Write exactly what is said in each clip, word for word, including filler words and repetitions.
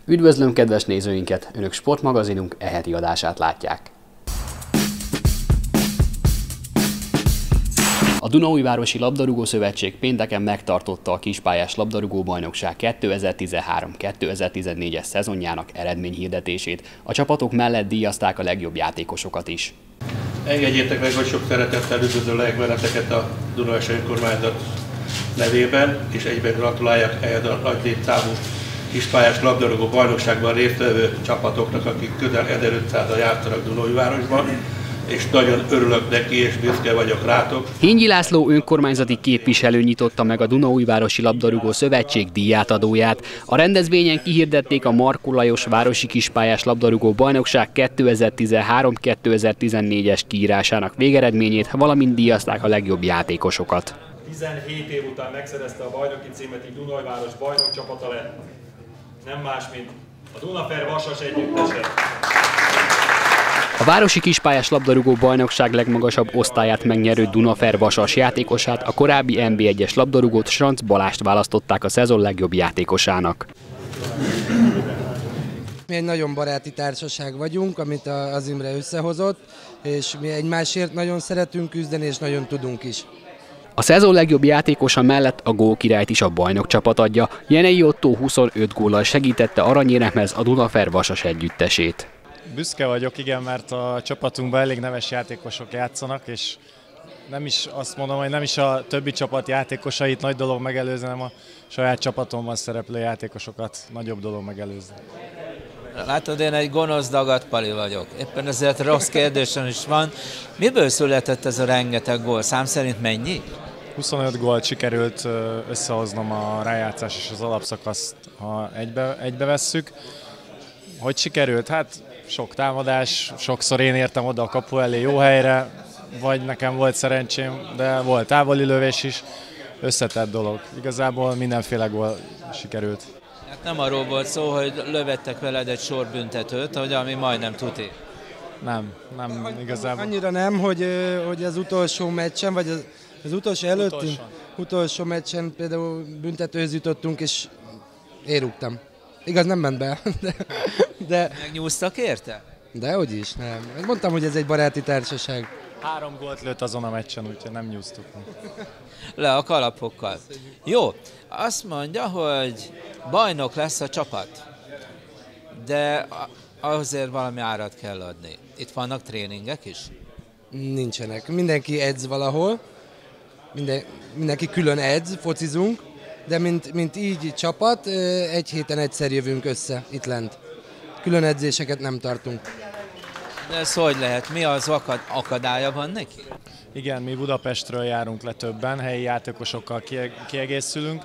Üdvözlöm kedves nézőinket! Önök sportmagazinunk e heti adását látják. A Dunaújvárosi Labdarúgó Szövetség pénteken megtartotta a kispályás labdarúgó bajnokság kétezer-tizenhárom kétezer-tizennégyes szezonjának eredményhirdetését. A csapatok mellett díjazták a legjobb játékosokat is. Engedjétek meg, hogy sok szeretettel üdvözöllek veleteket a Dunaújvárosi Önkormányzat nevében, és egyben gratuláljak ehhez a nagy létszámú kispályás labdarúgó bajnokságban résztvevő csapatoknak, akik közel ezerötszázan játszanak Dunaújvárosban, és nagyon örülök neki, és büszke vagyok rátok. Hényi László önkormányzati képviselő nyitotta meg a Dunaújvárosi Labdarúgó Szövetség díjátadóját. A rendezvényen kihirdették a Markó Lajos Városi Kispályás Labdarúgó Bajnokság kétezer-tizenhárom kétezer-tizennégyes kiírásának végeredményét, valamint díjazták a legjobb játékosokat. tizenhét év után megszerezte a bajnoki címet, így Dunaújváros bajnok csapata lett. Nem más, mint a Dunafer Vasas együttese. A Városi Kispályás Labdarúgó Bajnokság legmagasabb osztályát megnyerő Dunafer Vasas játékosát, a korábbi en bé egyes labdarúgót, Schranz Balást választották a szezon legjobb játékosának. Mi egy nagyon baráti társaság vagyunk, amit az Imre összehozott, és mi egymásért nagyon szeretünk küzdeni, és nagyon tudunk is. A szezon legjobb játékosa mellett a gólkirályt is a bajnok csapat adja. Jenei Ottó huszonöt góllal segítette aranyéremhez a Dunafer Vasas együttesét. Büszke vagyok, igen, mert a csapatunkban elég neves játékosok játszanak, és nem is azt mondom, hogy nem is a többi csapat játékosait nagy dolog megelőzni, hanem a saját csapatomban szereplő játékosokat nagyobb dolog megelőzni. Látod, én egy gonosz dagat pali vagyok. Éppen ezért rossz kérdésem is van. Miből született ez a rengeteg gól? Szám szerint mennyi? huszonöt gólt sikerült összehoznom a rájátszás és az alapszakaszt, ha egybe, egybe vesszük. Hogy sikerült? Hát sok támadás, sokszor én értem oda a kapu elé jó helyre, vagy nekem volt szerencsém, de volt távoli lövés is, összetett dolog. Igazából mindenféle gól sikerült. Hát nem arról volt szó, hogy lövettek veled egy sor büntetőt, hogy ami majdnem tuti. Nem, nem igazából. Annyira nem, hogy, hogy az utolsó meccsen, vagy az, az utolsó előtti, utolsó meccsen például büntetőhöz jutottunk, és én rúgtam. Igaz, nem ment be, de... de Megnyúztak érte? Dehogy is, nem. Mondtam, hogy ez egy baráti társaság. Három gólt lőtt azon a meccsen, úgyhogy nem nyúztuk. Le a kalapokkal. Jó, azt mondja, hogy bajnok lesz a csapat, de azért valami árat kell adni. Itt vannak tréningek is? Nincsenek. Mindenki edz valahol, Minden, mindenki külön edz, focizunk, de mint, mint így csapat, egy héten egyszer jövünk össze itt lent. Külön edzéseket nem tartunk. De ez hogy lehet? Mi az akad, akadálya van neki? Igen, mi Budapestről járunk le többen, helyi játékosokkal kiegészülünk.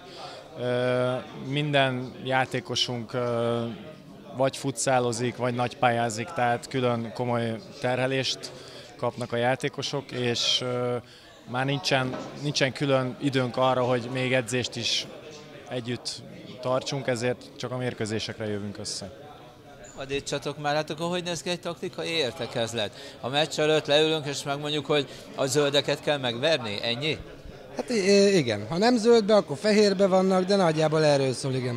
Minden játékosunk vagy futszálozik, vagy nagypályázik, tehát külön komoly terhelést kapnak a játékosok, és már nincsen, nincsen külön időnk arra, hogy még edzést is együtt tartsunk, ezért csak a mérkőzésekre jövünk össze. Adítsatok már, hát akkor hogy néz ki egy taktikai értekezlet? A meccs előtt leülünk és megmondjuk, hogy a zöldeket kell megverni, ennyi? Hát igen, ha nem zöldbe, akkor fehérbe vannak, de nagyjából erről szól, igen.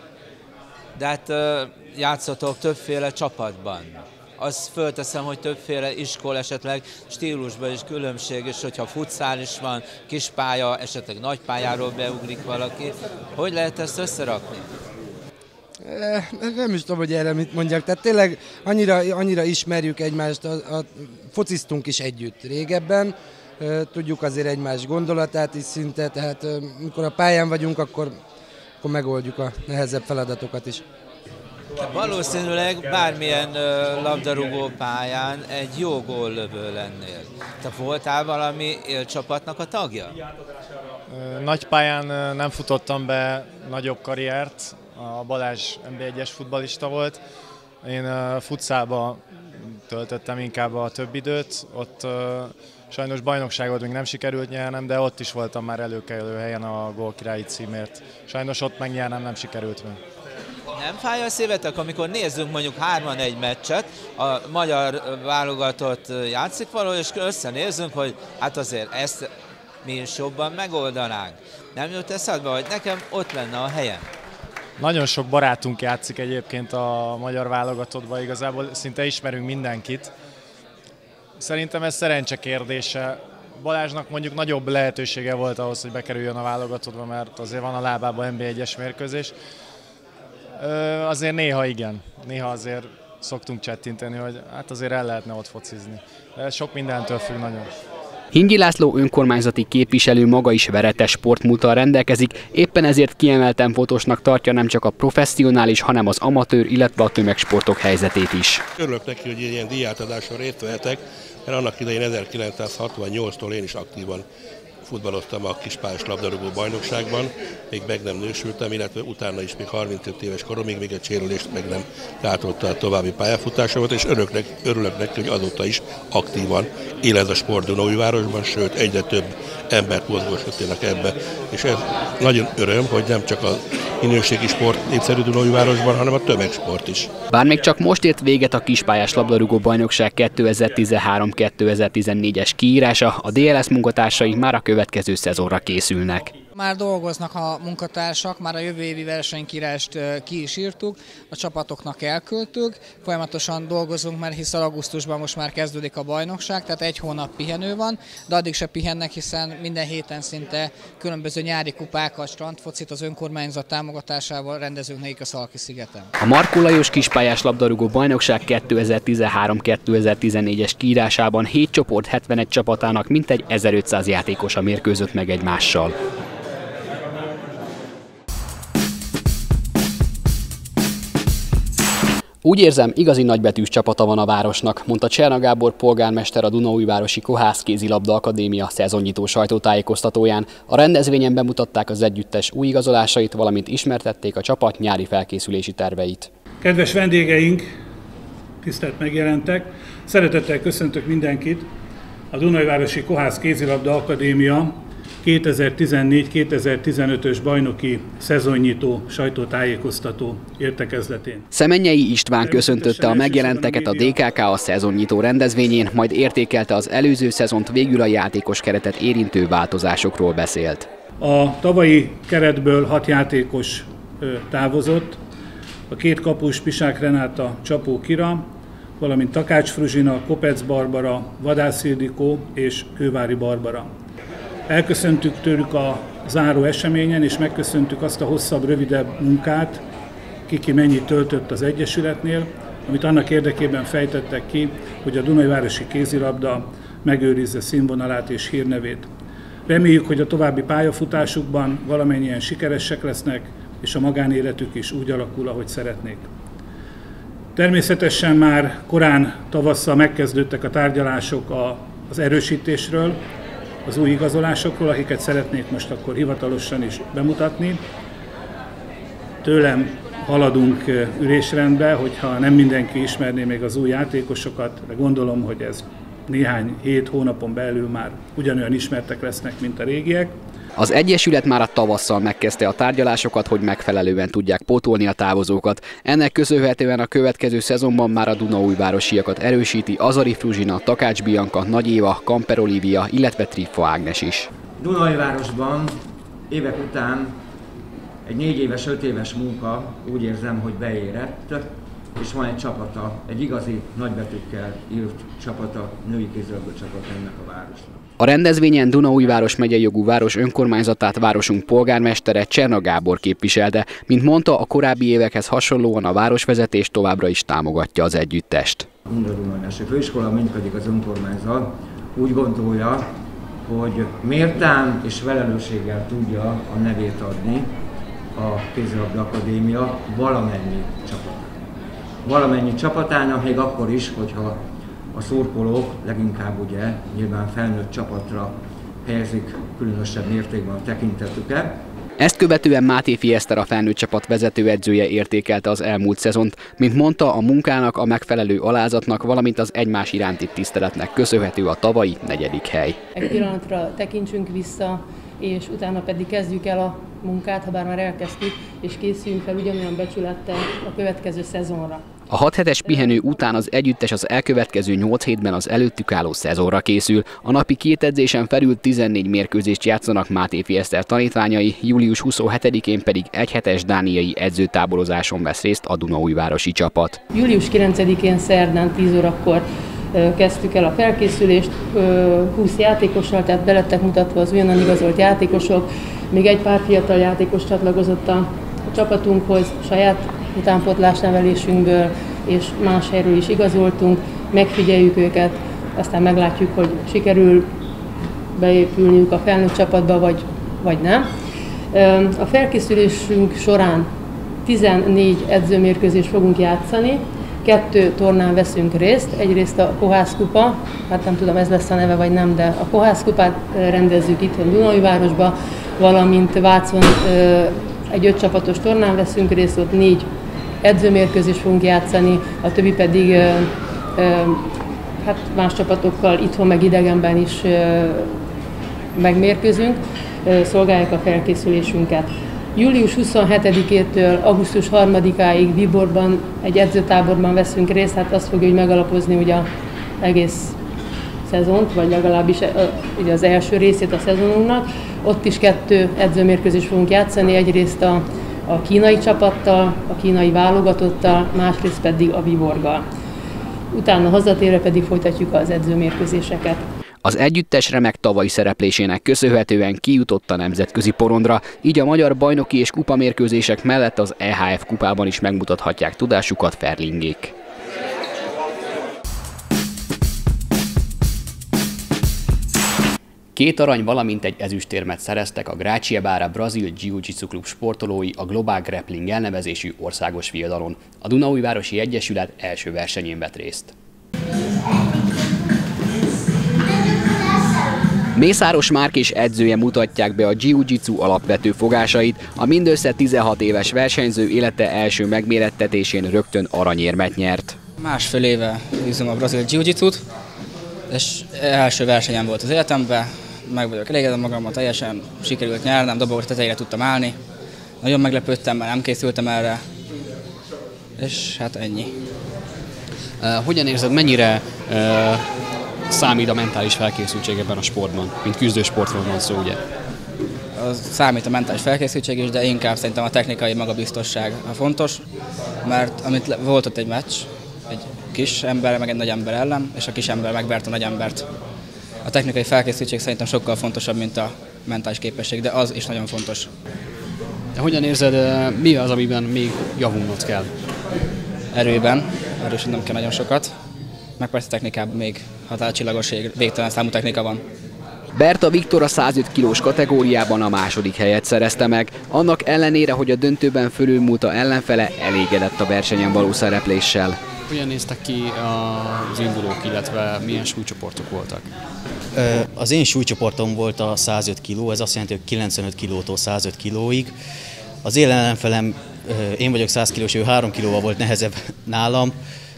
De hát játszotok többféle csapatban. Azt fölteszem, hogy többféle iskola, esetleg stílusban is különbség, és hogyha futszál is van, kispálya, esetleg nagypályáról beugrik valaki. Hogy lehet ezt összerakni? Nem is tudom, hogy erre mit mondjak. Tehát tényleg annyira, annyira ismerjük egymást, a, a, fociztunk is együtt régebben, tudjuk azért egymás gondolatát is szinte, tehát amikor a pályán vagyunk, akkor, akkor megoldjuk a nehezebb feladatokat is. Valószínűleg bármilyen uh, labdarúgó pályán egy jó góllövő lennél. Te voltál valami élcsapatnak a tagja? Nagy pályán nem futottam be nagyobb karriert, a Balázs en bé egyes futballista volt. Én uh, futszálba töltöttem inkább a több időt, ott uh, sajnos bajnokságot még nem sikerült nyernem, de ott is voltam már előkelő helyen a gólkirályi címért. Sajnos ott megnyernem nem sikerült meg. Nem fáj a szívetek, amikor nézzünk mondjuk hárman egy meccset, a magyar válogatott játszik való, és összenézzünk, hogy hát azért ezt mi is jobban megoldanánk. Nem jut eszedbe, hogy nekem ott lenne a helyem? Nagyon sok barátunk játszik egyébként a magyar válogatottban, igazából szinte ismerünk mindenkit. Szerintem ez szerencse kérdése. Balázsnak mondjuk nagyobb lehetősége volt ahhoz, hogy bekerüljön a válogatottba, mert azért van a lábában en bé egyes mérkőzés. Azért néha igen, néha azért szoktunk csettinteni, hogy hát azért el lehetne ott focizni. De sok mindentől függ nagyon. Hingyi László önkormányzati képviselő maga is veretes sportmúlttal rendelkezik, éppen ezért kiemelten fontosnak tartja nem csak a professzionális, hanem az amatőr, illetve a tömegsportok helyzetét is. Örülök neki, hogy ilyen díjátadáson részt vehetek, mert annak idején ezerkilencszázhatvannyolctól én is aktívan futballoztam a kispályás labdarúgó bajnokságban, még meg nem nősültem, illetve utána is még harmincöt éves koromig még egy sérülést meg nem gátolta a további pályafutásomat, és örülök, örülök neki, hogy azóta is aktívan él ez a sport Dunaújvárosban, sőt egyre több embert mozgósítanak ebbe. És ez nagyon öröm, hogy nem csak a minőségi sport népszerű Dunaújvárosban, hanem a tömegsport is. Bár még csak most ért véget a kispályás labdarúgó bajnokság kétezer-tizenhárom kétezer-tizennégyes kiírása, a dé el es munkatársai már a következő szezonra készülnek. Már dolgoznak a munkatársak, már a jövő évi versenykírást ki is írtuk, a csapatoknak elküldtük, folyamatosan dolgozunk, mert hiszen augusztusban most már kezdődik a bajnokság, tehát egy hónap pihenő van, de addig se pihennek, hiszen minden héten szinte különböző nyári kupákat, strandfocit az önkormányzat támogatásával rendezünk nekik a Szalki-szigeten. A Markó Lajos kispályás labdarúgó bajnokság kétezer-tizenhárom kétezer-tizennégyes kiírásában hét csoport hetvenegy csapatának mintegy ezerötszáz játékosa mérkőzött meg egymással. Úgy érzem, igazi nagybetűs csapata van a városnak, mondta Cserna Gábor polgármester a Dunaújvárosi Kohász Kézilabda Akadémia szezonnyitó sajtótájékoztatóján. A rendezvényen bemutatták az együttes új igazolásait, valamint ismertették a csapat nyári felkészülési terveit. Kedves vendégeink, tisztelt megjelentek, szeretettel köszöntök mindenkit a Dunaújvárosi Kohász Kézilabda Akadémia kétezer-tizennégy kétezer-tizenötös bajnoki szezonnyitó sajtótájékoztató értekezletén. Szemennyei István köszöntötte a megjelenteket a dé ká ká a szezonnyitó rendezvényén, majd értékelte az előző szezont, végül a játékos keretet érintő változásokról beszélt. A tavalyi keretből hat játékos távozott, a két kapus Pisák Renáta, Csapó Kira, valamint Takács Fruzsina, Kopecz Barbara, Vadász Ildikó és Kővári Barbara. Elköszöntük tőlük a záró eseményen, és megköszöntük azt a hosszabb, rövidebb munkát, kiki mennyit töltött az Egyesületnél, amit annak érdekében fejtettek ki, hogy a Dunaújvárosi kézilabda megőrizze színvonalát és hírnevét. Reméljük, hogy a további pályafutásukban valamennyien sikeresek lesznek, és a magánéletük is úgy alakul, ahogy szeretnék. Természetesen már korán tavasszal megkezdődtek a tárgyalások az erősítésről, az új igazolásokról, akiket szeretnék most akkor hivatalosan is bemutatni. Tőlem haladunk ülésrendbe, hogyha nem mindenki ismerné még az új játékosokat, de gondolom, hogy ez néhány hét hónapon belül már ugyanolyan ismertek lesznek, mint a régiek. Az Egyesület már a tavasszal megkezdte a tárgyalásokat, hogy megfelelően tudják pótolni a távozókat. Ennek köszönhetően a következő szezonban már a dunaújvárosiakat erősíti Azari Fruzsina, Takács Bianca, Nagy Éva, Kamper Olivia, illetve Triffa Ágnes is. Dunaújvárosban évek után egy négy éves, öt éves munka, úgy érzem, hogy beérett, és van egy csapata, egy igazi nagybetűkkel írt csapata, női kézilabda csapat ennek a városnak. A rendezvényen Dunaújváros megyei jogú város önkormányzatát városunk polgármestere Cserna Gábor képviselte. Mint mondta, a korábbi évekhez hasonlóan a városvezetés továbbra is támogatja az együttest. Mind a Dunaújvárosi Főiskola, mind pedig az önkormányzat úgy gondolja, hogy méltán és felelősséggel tudja a nevét adni a Kézilabda Akadémia valamennyi csapatának. Valamennyi csapatának, még akkor is, hogyha a szurkolók leginkább ugye nyilván felnőtt csapatra helyezik különösebb mértékben a tekintetüket. Ezt követően Máté Fieszter, a felnőtt csapat vezetőedzője értékelte az elmúlt szezont. Mint mondta, a munkának, a megfelelő alázatnak, valamint az egymás iránti tiszteletnek köszönhető a tavalyi negyedik hely. Egy pillanatra tekintsünk vissza, és utána pedig kezdjük el a munkát, ha bár már elkezdtük, és készüljünk fel ugyanolyan becsülettel a következő szezonra. A hat hetes pihenő után az együttes az elkövetkező nyolc hétben az előttük álló szezonra készül. A napi két edzésen felül tizennégy mérkőzést játszanak Mátéfi Eszter tanítványai, július huszonhetedikén pedig egyhetes dániai edzőtáborozáson vesz részt a dunaújvárosi csapat. július kilencedikén szerdán tíz órakor kezdtük el a felkészülést, húsz játékossal, tehát be lettek mutatva az újonnan igazolt játékosok, még egy pár fiatal játékos csatlakozott a csapatunkhoz, saját utánpótlás nevelésünkből és más helyről is igazoltunk, megfigyeljük őket, aztán meglátjuk, hogy sikerül beépülniük a felnőtt csapatba, vagy, vagy nem. A felkészülésünk során tizennégy edzőmérkőzést fogunk játszani, kettő tornán veszünk részt, egyrészt a Kohász kupa, hát nem tudom, ez lesz a neve vagy nem, de a Kohász kupát rendezzük itthon Dunaújvárosba, valamint Vácon egy öt csapatos tornán veszünk részt, ott négy edzőmérkőzést fogunk játszani, a többi pedig hát más csapatokkal itthon meg idegenben is megmérkőzünk, szolgálják a felkészülésünket. július huszonhetedikétől augusztus harmadikáig Viborban egy edzőtáborban veszünk részt, hát azt fogja úgy megalapozni ugye az egész szezont, vagy legalábbis ugye az első részét a szezonunknak. Ott is kettő edzőmérkőzést fogunk játszani, egyrészt a, a kínai csapattal, a kínai válogatottal, másrészt pedig a Viborgal. Utána hazatérve pedig folytatjuk az edzőmérkőzéseket. Az együttes remek tavalyi szereplésének köszönhetően kijutott a nemzetközi porondra, így a magyar bajnoki és kupamérkőzések mellett az é há ef kupában is megmutathatják tudásukat Ferlingék. Két arany, valamint egy ezüstérmet szereztek a Gráciebára brazil Jiu-Jitsu klub sportolói a Global Grappling elnevezésű országos viadalon. A Dunaújvárosi Egyesület első versenyén vett részt. Mészáros Márk és edzője mutatják be a jiu-jitsu alapvető fogásait. A mindössze tizenhat éves versenyző élete első megmérettetésén rögtön aranyérmet nyert. Másfél éve űzöm a brazil jiu-jitsut, és első versenyem volt az életemben. Meg vagyok elégedett magammal, teljesen sikerült nyernem, dobogó tetejére tudtam állni. Nagyon meglepődtem, mert nem készültem erre, és hát ennyi. Uh, hogyan érzed, mennyire uh, számít a mentális felkészültség ebben a sportban, mint küzdősportról van szó, ugye? Az számít a mentális felkészültség is, de inkább szerintem a technikai magabiztosság a fontos, mert amit volt ott egy meccs, egy kis ember, meg egy nagy ember ellen, és a kis ember megvert a nagy embert. A technikai felkészültség szerintem sokkal fontosabb, mint a mentális képesség, de az is nagyon fontos. De hogyan érzed, mi az, amiben még javulnod kell? Erőben, erősödnöm kell nagyon sokat, meg persze technikában még határcsillagos, végtelen számú technika van. Berta Viktor a százöt kilós kategóriában a második helyet szerezte meg. Annak ellenére, hogy a döntőben fölülmúlta ellenfele, elégedett a versenyen való szerepléssel. Hogyan néztek ki az indulók, illetve milyen súlycsoportok voltak? Az én súlycsoportom volt a százöt kiló, ez azt jelenti, hogy kilencvenöt kilótól százöt kilóig. Az én ellenfelem, én vagyok száz kilós, ő három kilóval volt nehezebb nálam.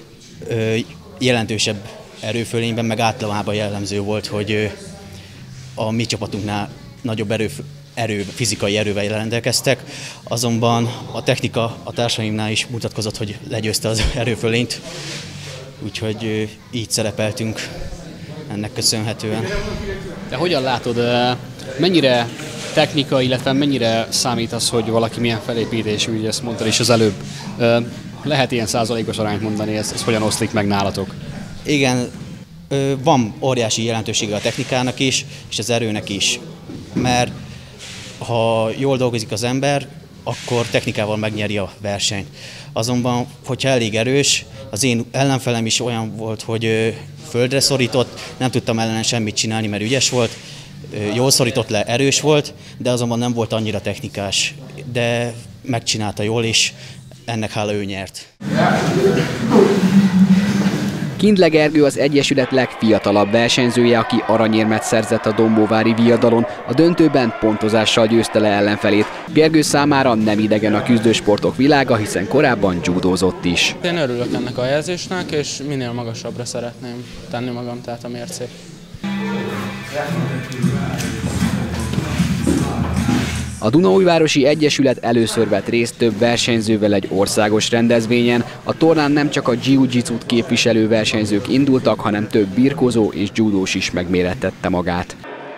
Jelentősebb erőfölényben, meg általában jellemző volt, hogy a mi csapatunknál nagyobb erő, erő, fizikai erővel rendelkeztek, azonban a technika a társaimnál is mutatkozott, hogy legyőzte az erőfölényt, úgyhogy így szerepeltünk ennek köszönhetően. De hogyan látod, mennyire technika, illetve mennyire számít az, hogy valaki milyen felépítésű, ugye ezt mondtad is az előbb, lehet ilyen százalékos arányt mondani, ez, ez hogyan oszlik meg nálatok? Igen, van óriási jelentősége a technikának is, és az erőnek is, mert ha jól dolgozik az ember, akkor technikával megnyeri a versenyt. Azonban, hogyha elég erős, az én ellenfelem is olyan volt, hogy földre szorított, nem tudtam ellene semmit csinálni, mert ügyes volt, jól szorított le, erős volt, de azonban nem volt annyira technikás, de megcsinálta jól, és ennek hála ő nyert. Kindle Gergő az Egyesület legfiatalabb versenyzője, aki aranyérmet szerzett a dombóvári viadalon. A döntőben pontozással győzte le ellenfelét. Gergő számára nem idegen a küzdősportok világa, hiszen korábban judózott is. Én örülök ennek a helyezésnek, és minél magasabbra szeretném tenni magam, tehát a mércét. A Dunaújvárosi Egyesület először vett részt több versenyzővel egy országos rendezvényen. A tornán nem csak a jiu-jitsut képviselő versenyzők indultak, hanem több birkózó és judós is megmérettette magát.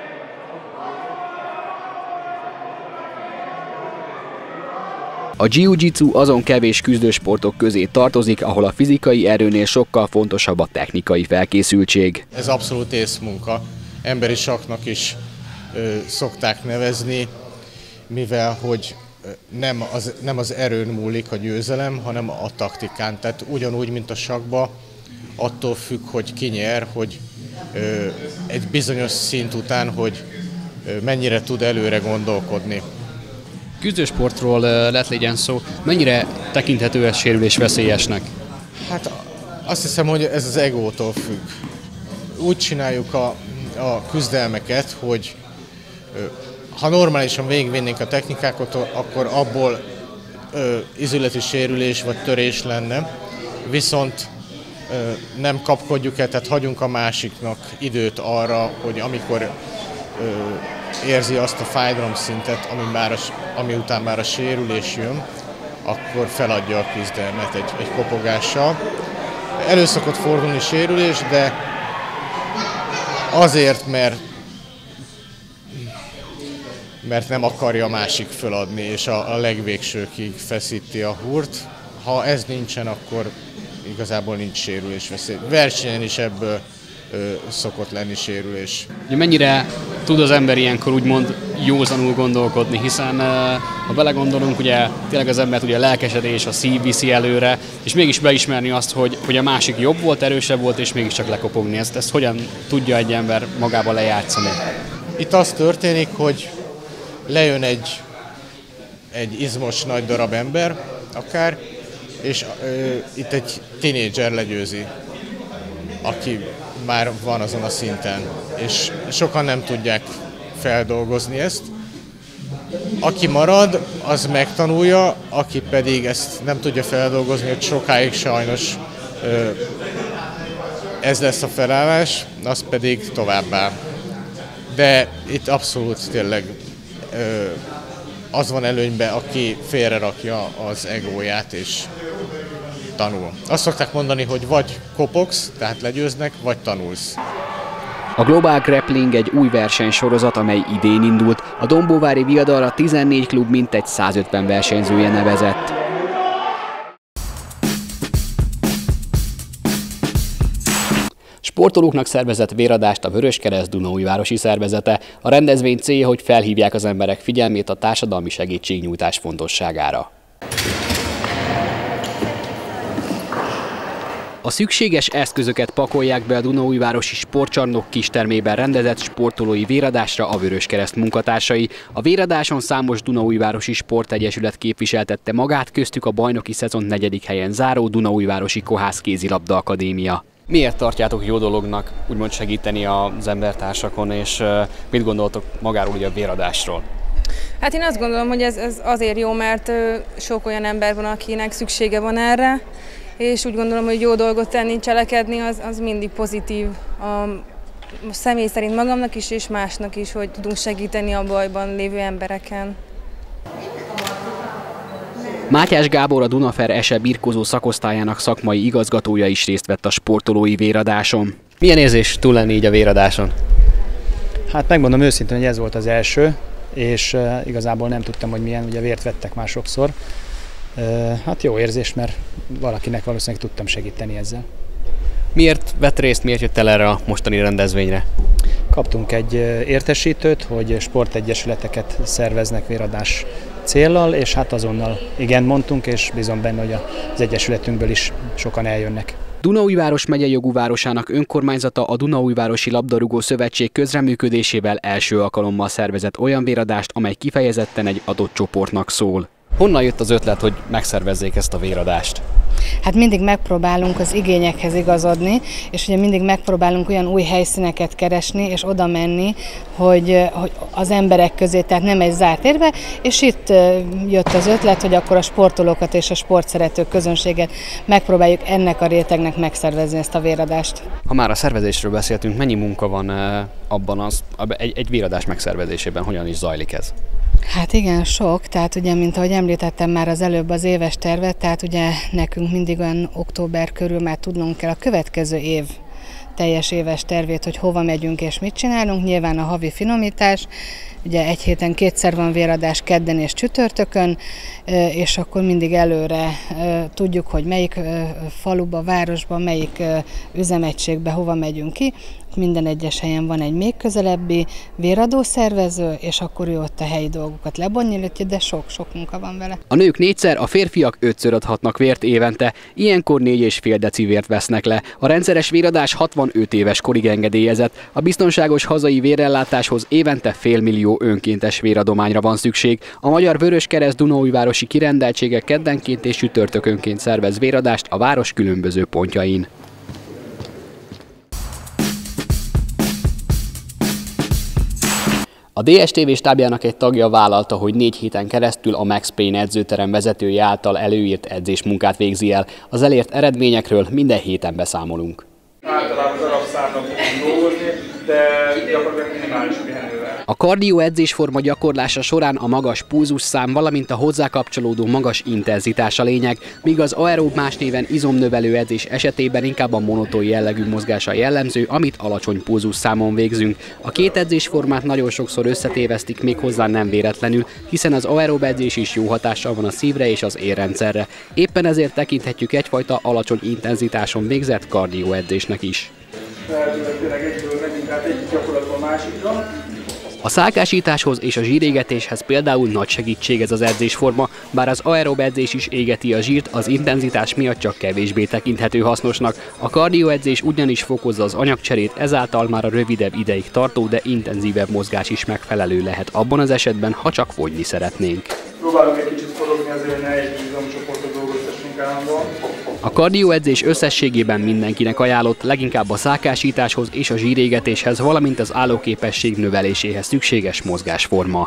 A jiu-jitsu azon kevés küzdősportok közé tartozik, ahol a fizikai erőnél sokkal fontosabb a technikai felkészültség. Ez abszolút észmunka. Emberi sakknak is ö, szokták nevezni, mivel hogy nem az, nem az erőn múlik a győzelem, hanem a taktikán. Tehát ugyanúgy, mint a sakkba, attól függ, hogy ki nyer, hogy ö, egy bizonyos szint után, hogy ö, mennyire tud előre gondolkodni. Küzdősportról lett legyen szó, mennyire tekinthető ez sérülés veszélyesnek? Hát azt hiszem, hogy ez az egótól függ. Úgy csináljuk a, a küzdelmeket, hogy ha normálisan végigvinnénk a technikákat, akkor abból ö, izületi sérülés vagy törés lenne, viszont ö, nem kapkodjuk el, tehát hagyunk a másiknak időt arra, hogy amikor ö, érzi azt a fájdalomszintet, ami, már a, ami után már a sérülés jön, akkor feladja a küzdelmet egy, egy kopogással. Elő szokott fordulni sérülés, de azért, mert, mert nem akarja a másik feladni, és a, a legvégsőkig feszíti a húrt. Ha ez nincsen, akkor igazából nincs sérülés veszély. Versenyen is ebből ö, szokott lenni sérülés. Mennyire tud az ember ilyenkor úgymond józanul gondolkodni, hiszen ha belegondolunk, ugye tényleg az embert ugye a lelkesedés, a szív viszi előre, és mégis beismerni azt, hogy, hogy a másik jobb volt, erősebb volt, és mégiscsak lekopogni. Ezt, ezt hogyan tudja egy ember magába lejátszani? Itt az történik, hogy lejön egy, egy izmos nagy darab ember, akár, és ö, itt egy tinédzser legyőzi, aki már van azon a szinten, és sokan nem tudják feldolgozni ezt. Aki marad, az megtanulja, aki pedig ezt nem tudja feldolgozni, hogy sokáig sajnos ö, ez lesz a felállás, az pedig továbbá. De itt abszolút tényleg ö, az van előnyben, aki félrerakja az egóját és tanul. Azt szokták mondani, hogy vagy kopogsz, tehát legyőznek, vagy tanulsz. A Global Grappling egy új versenysorozat, amely idén indult. A Dombóvári Viadalra tizennégy klub mintegy százötven versenyzője nevezett. Sportolóknak szervezett véradást a Vöröskereszt Dunaújvárosi szervezete. A rendezvény célja, hogy felhívják az emberek figyelmét a társadalmi segítségnyújtás fontosságára. A szükséges eszközöket pakolják be a Dunaújvárosi Sportcsarnok kistermében rendezett sportolói véradásra a Vöröskereszt munkatársai. A véradáson számos Dunaújvárosi Sportegyesület képviseltette magát, köztük a bajnoki szezon negyedik helyen záró Dunaújvárosi Kohász Kézilabda Akadémia. Miért tartjátok jó dolognak úgymond segíteni az embertársakon, és mit gondoltok magáról ugye a véradásról? Hát én azt gondolom, hogy ez, ez azért jó, mert sok olyan ember van, akinek szüksége van erre, és úgy gondolom, hogy jó dolgot tenni, cselekedni, az, az mindig pozitív a személy szerint magamnak is, és másnak is, hogy tudunk segíteni a bajban lévő embereken. Mátyás Gábor, a Dunafer es e birkózó szakosztályának szakmai igazgatója is részt vett a sportolói véradáson. Milyen érzés túl lenni így a véradáson? Hát megmondom őszintén, hogy ez volt az első, és uh, igazából nem tudtam, hogy milyen, ugye vért vettek már sokszor. Uh, hát jó érzés, mert valakinek valószínűleg tudtam segíteni ezzel. Miért vett részt, miért jött el erre a mostani rendezvényre? Kaptunk egy értesítőt, hogy sportegyesületeket szerveznek véradás céllal, és hát azonnal igen mondtunk, és bízom benne, hogy az egyesületünkből is sokan eljönnek. Dunaújváros megyei jogú városának önkormányzata a Dunaújvárosi Labdarúgó Szövetség közreműködésével első alkalommal szervezett olyan véradást, amely kifejezetten egy adott csoportnak szól. Honnan jött az ötlet, hogy megszervezzék ezt a véradást? Hát mindig megpróbálunk az igényekhez igazodni, és ugye mindig megpróbálunk olyan új helyszíneket keresni, és oda menni, hogy, hogy az emberek közé, tehát nem egy zárt térbe, és itt jött az ötlet, hogy akkor a sportolókat és a sportszerető közönséget megpróbáljuk ennek a rétegnek megszervezni ezt a véradást. Ha már a szervezésről beszéltünk, mennyi munka van abban az, egy, egy véradás megszervezésében, hogyan is zajlik ez? Hát igen, sok, tehát ugye, mint ahogy említettem már az előbb az éves tervet, tehát ugye nekünk mindig olyan október körül már tudnunk kell a következő év teljes éves tervét, hogy hova megyünk és mit csinálunk. Nyilván a havi finomítás, ugye egy héten kétszer van véradás, kedden és csütörtökön, és akkor mindig előre tudjuk, hogy melyik faluba, városba, melyik üzemegységbe hova megyünk ki. Minden egyes helyen van egy még közelebbi véradószervező, és akkor ő ott a helyi dolgokat lebonyolítja, de sok-sok munka van vele. A nők négyszer, a férfiak ötször adhatnak vért évente, ilyenkor négy és fél deci vért vesznek le. A rendszeres véradás hatvanöt éves korig engedélyezett. A biztonságos hazai vérellátáshoz évente félmillió önkéntes véradományra van szükség. A Magyar Vöröskereszt Dunaújvárosi kirendeltsége keddenként és csütörtökönként szervez véradást a város különböző pontjain. A dé es té vé stábjának egy tagja vállalta, hogy négy héten keresztül a Max Payne edzőterem vezetője által előírt edzésmunkát végzi el. Az elért eredményekről minden héten beszámolunk. Általában az arab számnak fogunk dolgozni, de gyakorlatilag minimális pihenővel. A kardió edzésforma gyakorlása során a magas pulzusszám, valamint a hozzá kapcsolódó magas intenzitás a lényeg, míg az aerób más néven izomnövelő edzés esetében inkább a monoton jellegű mozgás a jellemző, amit alacsony pulzusszámon végzünk. A két edzésformát nagyon sokszor összetévesztik, méghozzá nem véletlenül, hiszen az aerób edzés is jó hatással van a szívre és az érrendszerre. Éppen ezért tekinthetjük egyfajta alacsony intenzitáson végzett kardió edzésnek is. Tényleg egyből megyünk át egyik gyakorlatban a másikra. A szálkásításhoz és a zsírégetéshez például nagy segítség ez az edzésforma, bár az aerob edzés is égeti a zsírt, az intenzitás miatt csak kevésbé tekinthető hasznosnak. A kardioedzés ugyanis fokozza az anyagcserét, ezáltal már a rövidebb ideig tartó, de intenzívebb mozgás is megfelelő lehet abban az esetben, ha csak fogyni szeretnénk. Próbálunk egy kicsit forogni, azért ne egy izomcsoportot dolgoztassunk állandóan. A kardioedzés összességében mindenkinek ajánlott, leginkább a szálkásításhoz és a zsírégetéshez, valamint az állóképesség növeléséhez szükséges mozgásforma.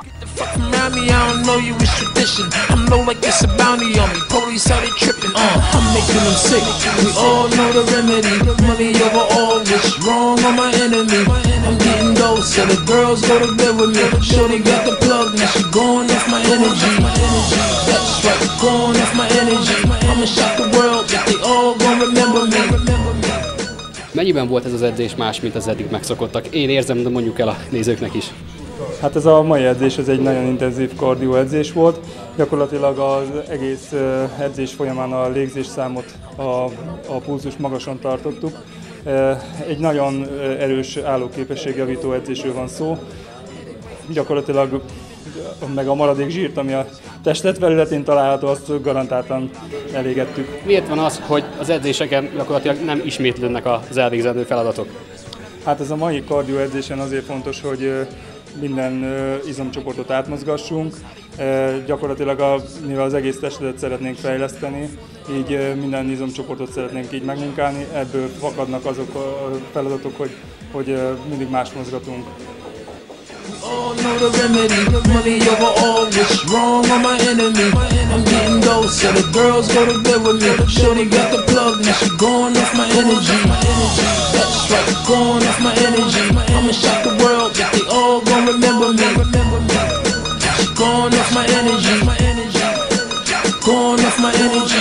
Mennyiben volt ez az edzés más, mint az eddig megszokottak? Én érzem, de mondjuk el a nézőknek is. Hát ez a mai edzés, ez egy nagyon intenzív kardió edzés volt. Gyakorlatilag az egész edzés folyamán a légzésszámot, a, a pulzus magasan tartottuk. Egy nagyon erős állóképességjavító edzésről van szó. Gyakorlatilag meg a maradék zsírt, ami a testlet felületén található, azt garantáltan elégettük. Miért van az, hogy az edzéseken gyakorlatilag nem ismétlődnek az elvégzendő feladatok? Hát ez a mai kardioedzésen azért fontos, hogy minden izomcsoportot átmozgassunk. Gyakorlatilag a, mivel az egész testetet szeretnénk fejleszteni, így minden izomcsoportot szeretnénk így megmunkálni, ebből fakadnak azok a feladatok, hogy, hogy mindig más mozgatunk. All know the remedy, money over all, what's wrong on my enemy. I'm getting low, so the girls go to bed with me. Shorty got the plug, now she going off my energy. That's right, going off my energy. I'ma shock the world, but they all gon' remember me. She going off my energy, going off my energy.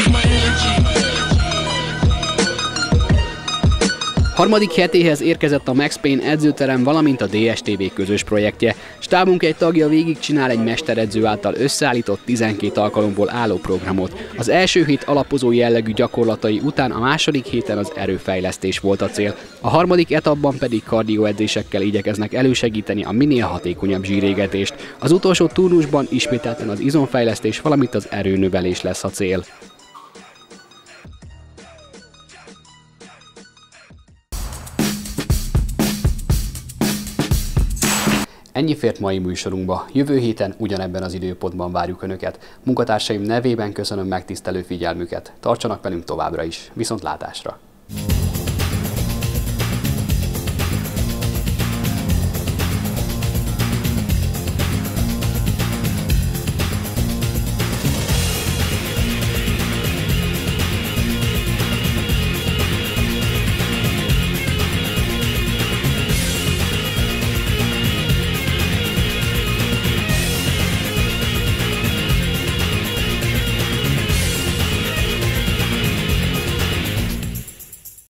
Harmadik hetéhez érkezett a Max Payne edzőterem, valamint a dé es té vé közös projektje. Stábunk egy tagja végigcsinál egy mesteredző által összeállított tizenkét alkalomból álló programot. Az első hét alapozó jellegű gyakorlatai után a második héten az erőfejlesztés volt a cél. A harmadik etapban pedig kardioedzésekkel igyekeznek elősegíteni a minél hatékonyabb zsírégetést. Az utolsó turnusban ismételten az izomfejlesztés, valamint az erőnövelés lesz a cél. Ennyi fért mai műsorunkba. Jövő héten ugyanebben az időpontban várjuk Önöket. Munkatársaim nevében köszönöm megtisztelő figyelmüket. Tartsanak velünk továbbra is. Viszontlátásra!